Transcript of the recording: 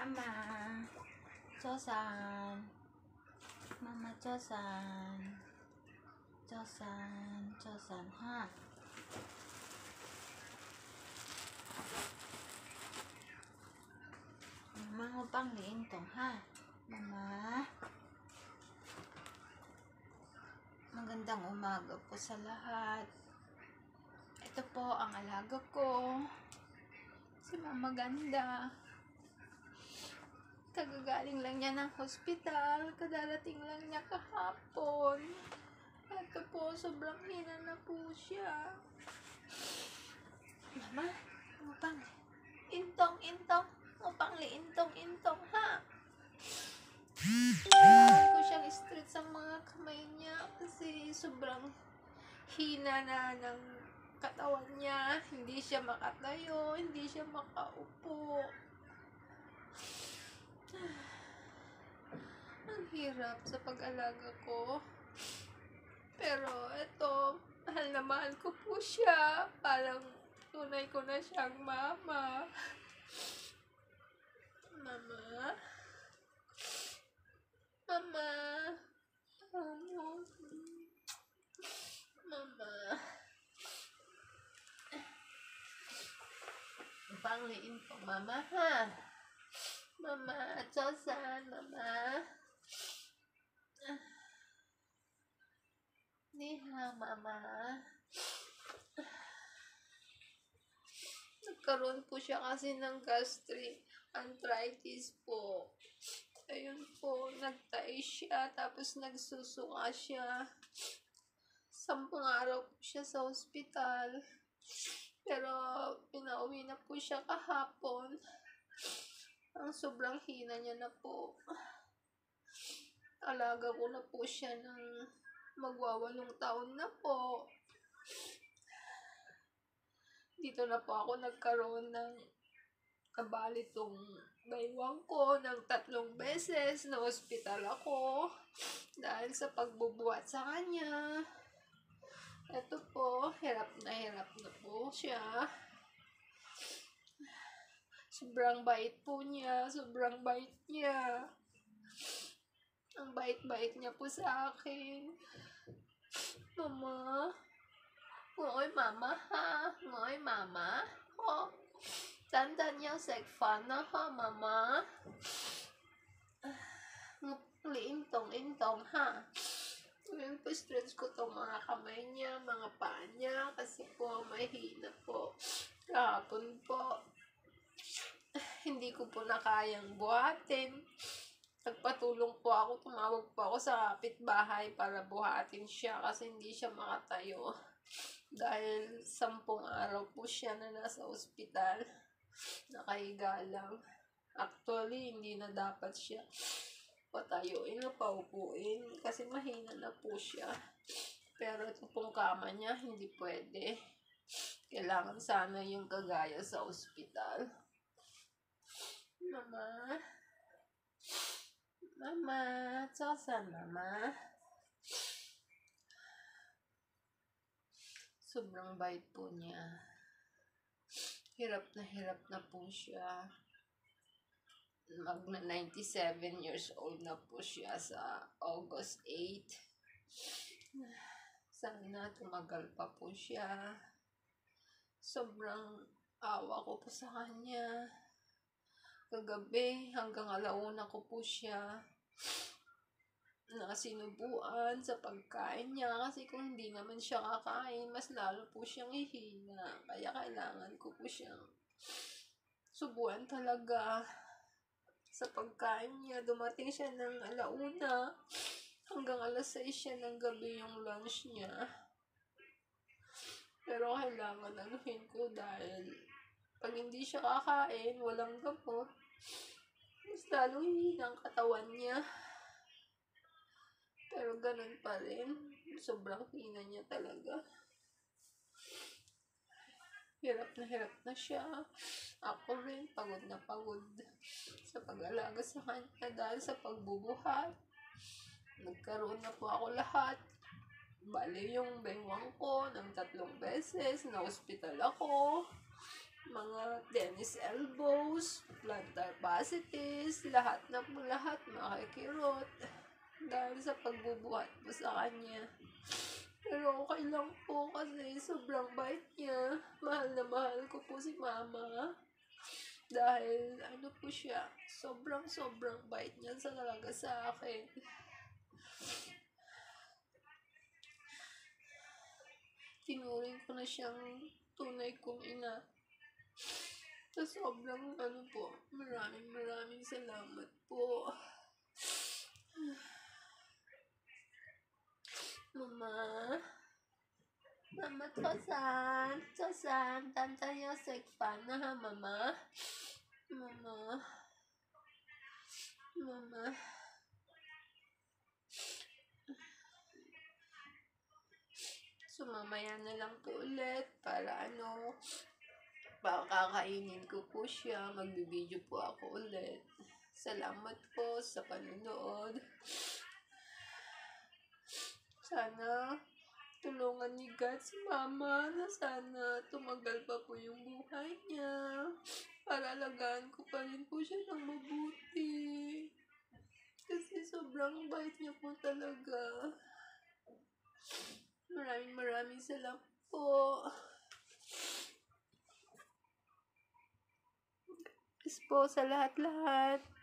Mama Chosan, Mama Chosan, Chosan, Chosan ha. Mama mo pang liintong ha. Mama, magandang umaga po sa lahat. Ito po ang alaga ko, si Mama Ganda. Kagagaling lang niya ng hospital, kadarating lang niya kahapon. Ito po, sobrang hina na po siya. Mama, upang intong, upang liintong ha. Kailangan ko siyang straight sa mga kamay niya kasi sobrang hina na ng katawan niya. Hindi siya makatayo, hindi siya makaupo. Ang hirap sa pag-alaga ko. Pero eto, mahal na mahal ko po siya. Parang tunay ko na siyang mama. Mama? Mama? Mama? Pangliin po, Mama ha? Mama, Chosan, Mama. Niha, Mama. Nagkaroon po siya kasi ng gastric arthritis po. Ayun po, nagtae siya, tapos nagsusuka siya. 10 araw po siya sa ospital. Pero, pinauwi na po siya kahapon. Ang sobrang hina niya na po. Alaga ko na po siya ng magwa8 taon na po. Dito na po ako nagkaroon ng kabalitong baywang ko ng 3 beses na ospital ako dahil sa pagbubuhat sa kanya. Ito po, hirap na po siya. Sobrang bait po niya, sobrang bait niya. Ang bait-bait niya po sa akin. Mama, ngoy Mama ha, ngoy Mama. Oh, dandan niya sekfan na ha, Mama. Liintong ha. Ngayon po, stretch ko itong mga kamay niya, mga paa niya, kasi po mahina po. Kahapon po, hindi ko po na kayang buhatin. Nagpatulong po ako, tumawag po ako sa kapitbahay para buhatin siya kasi hindi siya makatayo. Dahil 10 araw po siya na nasa ospital, nakahiga lang. Actually, hindi na dapat siya patayuin o paupuin kasi mahina na po siya. Pero ito pong kama niya, hindi pwede. Kailangan sana yung kagaya sa ospital. Mama? Mama? Chosan, Mama? Sobrang bait po niya. Hirap na po siya. Magna 97 years old na po siya sa August 8. Sana tumagal pa po siya. Sobrang awa ko po sa kanya. Kagabi hanggang 1:00 ko po siya sinubuan sa pagkain niya kasi kung hindi naman siya kakain, mas lalo po siyang hihina. Kaya kailangan ko po siyang subuan talaga sa pagkain niya. Dumating siya ng 1:00 hanggang 6:00 siya ng gabi yung lunch niya. Pero kailangan anuhin ko dahil pag hindi siya kakain, walang gamot, mas lalong hihina ang katawan niya. Pero ganun pa rin, sobrang hina niya talaga. Hirap na siya. Ako rin, pagod na pagod sa pag-alaga sa kanya dahil sa pagbubuhat. Nagkaroon na po ako lahat. Bali yung baywang ko ng 3 beses, na hospital ako. Mga tennis elbows, plantar as lahat na po lahat makikirot dahil sa pagbubuhat po sa kanya. Pero okay lang po kasi sobrang bait niya. Mahal na mahal ko po si mama. Dahil ano po siya, sobrang bait niya talaga sa akin. Tinuring ko na siyang tunay kong ina. So, sobrang ano po, maraming salamat po. Mama, Mama Tosan, Tanta Yosek pa na ha, Mama. So, mamaya na lang po ulit para kakainin ko po siya. Magbibideo po ako ulit. Salamat po sa panonood. Sana tulungan ni God si Mama na sana tumagal pa po yung buhay niya. Para alagaan ko pa rin po siya ng mabuti. Kasi sobrang bait niya po talaga. Maraming salamat po. Peace po sa lahat-lahat.